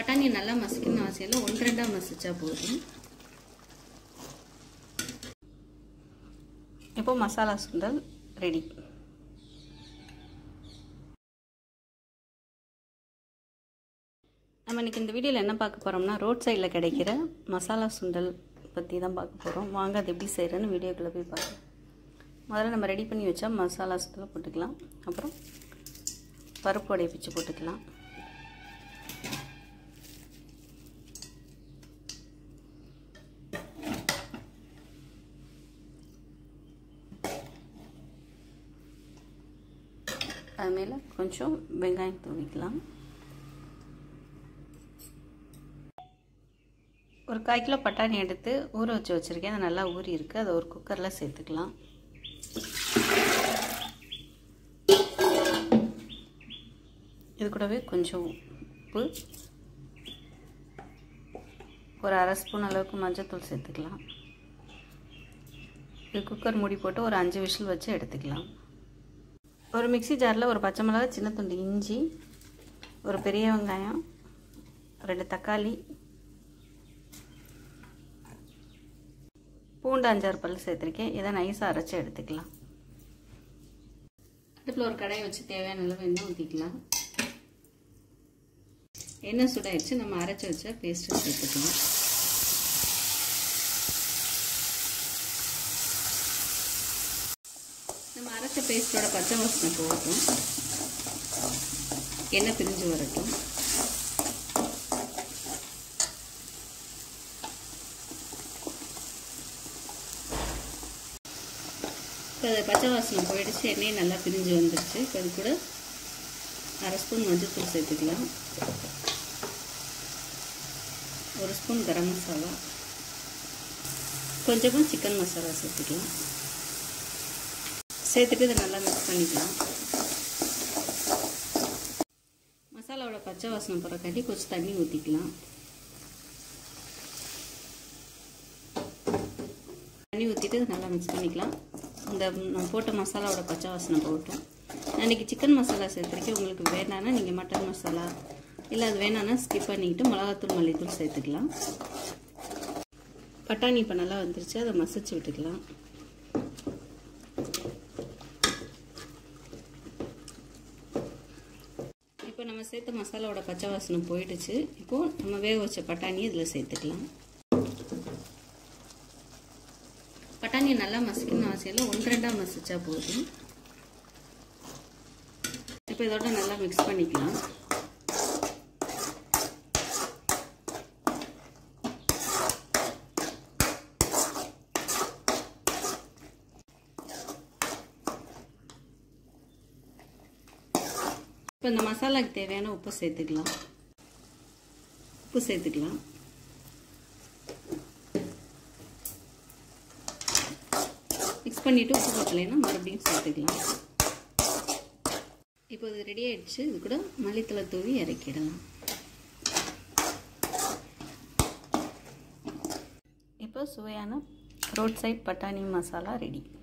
பட்டாணி நல்லா மசிக்கணும்னு அவசியம் இல்லை, 1-2 மசிச்சா போதும். இப்போ மசாலா சுண்டல் ரெடி. நம்ம இன்றைக்கி இந்த வீடியோவில் என்ன பார்க்க போகிறோம்னா, ரோட் சைடில் கிடைக்கிற மசாலா சுண்டல் பற்றி தான் பார்க்க போகிறோம். வாங்க அது எப்படி செய்கிறேன்னு வீடியோக்குள்ளே போய் பார்க்கலாம். முதல்ல நம்ம ரெடி பண்ணி வச்சா மசாலா சுண்டலை போட்டுக்கலாம். அப்புறம் பருப்பு வடையை பிச்சு போட்டுக்கலாம். அது மேலே கொஞ்சம் வெங்காயம் தூவிக்கலாம். ஒரு 1/4 கிலோ பட்டாணி எடுத்து ஊற வச்சுருக்கேன். அது நல்லா ஊறி இருக்குது. அதை ஒரு குக்கரில் சேர்த்துக்கலாம். இது கூடவே கொஞ்சம் உப்பு, ஒரு 1/2 ஸ்பூன் அளவுக்கு மஞ்சள்தூள் சேர்த்துக்கலாம். இது குக்கர் மூடி போட்டு ஒரு 5 விசில் வச்சு எடுத்துக்கலாம். ஒரு மிக்ஸி ஜாரில் ஒரு பச்சை மிளகாய், சின்ன துண்டு இஞ்சி, ஒரு பெரிய வெங்காயம், 2 தக்காளி, பூண்டு 5-6 பல் சேர்த்துருக்கேன். இதை நைஸாக அரைச்சி எடுத்துக்கலாம். அடுப்பில் ஒரு கடாயை வச்சு தேவையான அளவு எண்ணெய் ஊற்றிக்கலாம். எண்ணெய் சூடாயிடுச்சு. நம்ம அரைச்சி வச்ச பேஸ்ட்டை சேர்த்துக்கலாம். நம்ம அரைச்ச பேஸ்ட்டோட பச்சை வாசனை போகட்டும், எண்ணெய் பிரிஞ்சு வரட்டும். இப்போ அது பச்சை வாசனை போயிடுச்சு, எண்ணெய் நல்லா பிரிஞ்சு வந்துடுச்சு. இப்போ அது கூட 1/2 ஸ்பூன் மஞ்சள்தூள் சேர்த்துக்கலாம். 1 ஸ்பூன் கரம் மசாலா, கொஞ்சமாக சிக்கன் மசாலா சேர்த்துக்கலாம். சேர்த்துட்டு இதை நல்லா மிக்ஸ் பண்ணிக்கலாம். மசாலாவோட பச்சை வாசனை போகிறக்காட்டி கொஞ்சம் தண்ணி ஊற்றிக்கலாம். தண்ணி ஊற்றிட்டு நல்லா மிக்ஸ் பண்ணிக்கலாம். இந்த நம்ம போட்ட மசாலாவோட பச்சை வாசனை போகட்டும். நான் இன்றைக்கி சிக்கன் மசாலா சேர்த்துருக்கேன். உங்களுக்கு வேணான்னா நீங்கள் மட்டன் மசாலா இல்லை அது வேணான்னா ஸ்கிப் பண்ணிக்கிட்டு மிளகாத்தூள், மல்லித்தூள் சேர்த்துக்கலாம். பட்டாணி இப்போ நல்லா வந்துருச்சு. அதை மசிச்சு விட்டுக்கலாம். இப்போ நம்ம சேர்த்த மசாலாவோட பச்சை வாசனை போயிடுச்சு. இப்போது நம்ம வேக வச்ச பட்டாணியை இதில் சேர்த்துக்கலாம். பட்டாணியை நல்லா மசிக்கணும்னு அவசியம் இல்லை, 1-2 மசிச்சா போதும். இப்போ இதோட நல்லா மிக்ஸ் பண்ணிக்கலாம். இப்போ இந்த மசாலாவுக்கு தேவையான உப்பு சேர்த்துக்கலாம். மிக்ஸ் பண்ணிவிட்டு உப்பு பத்தலைன்னா மறுபடியும் சேர்த்துக்கலாம். இப்போ இது ரெடி ஆகிடுச்சு. இது கூட மல்லித்தலை தூவி இறக்கிடலாம். இப்போ சுவையான ரோட் சைட் பட்டாணி மசாலா ரெடி.